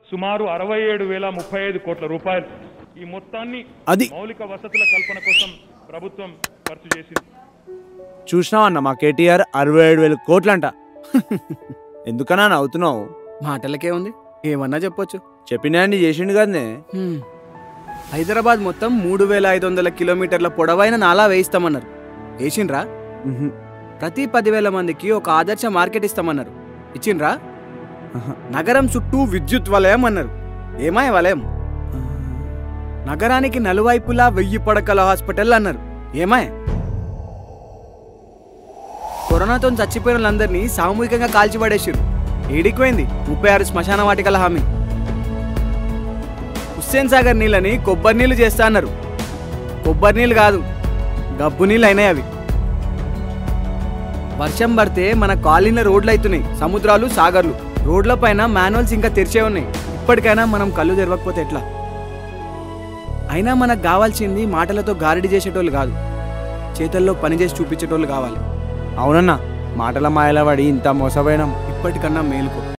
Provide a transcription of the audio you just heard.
సుమారు 67,035 కోట్ల రూపాయలు. ఈ మొత్తాన్ని అది మౌలిక వసతుల కల్పన కోసం ప్రభుత్వం ఖర్చు చేసింది. చూసినావా అన్న మా కేటీఆర్ 67,000 కోట్లంట. ఎందుకన్నా నవ్వుతున్నావు? మాటలకే ఉంది, ఏమన్నా చెప్పొచ్చు. చెప్పినా అండి చేసిండు కదనే. హైదరాబాద్ మొత్తం 3,500 కిలోమీటర్ల పొడవైన నాలా వేయిస్తామన్నారు. వేసిండ్రా? ప్రతి 10,000 మందికి ఒక ఆదర్శ మార్కెట్ ఇస్తామన్నారు. ఇచ్చిండ్రా? నగరం చుట్టూ విద్యుత్ వలయం అన్నారు. ఏమాయ వలయం? నగరానికి నలువైపులా 1000 పడకల హాస్పిటల్ అన్నారు. ఏమాయ? కరోనాతో చచ్చిపోయిన వాళ్ళందరినీ సామూహికంగా కాల్చిపడేసారు. ఏడికిపోయింది 36 శ్మశాన వాటికల హామీ? హుస్సేన్ సాగర్ నీళ్ళని కొబ్బరి నీళ్ళు చేస్తా అన్నారు. కొబ్బరి నీళ్ళు కాదు, గబ్బు నీళ్ళు అయినాయి అవి. వర్షం పడితే మన కాలనీల రోడ్లు అవుతున్నాయి, సముద్రాలు సాగర్లు. రోడ్ల పైన మాన్యువల్స్ ఇంకా తెరిచే ఉన్నాయి. ఇప్పటికైనా మనం కళ్ళు తెరవకపోతే ఎట్లా? అయినా మనకు కావాల్సింది మాటలతో గారడి చేసేటోళ్ళు కాదు, చేతల్లో పనిచేసి చూపించేటోళ్ళు కావాలి. అవునన్నా, మాటల మాయల పడి ఇంత మోసపోయినాం. ఇప్పటికన్నా మేలుకో.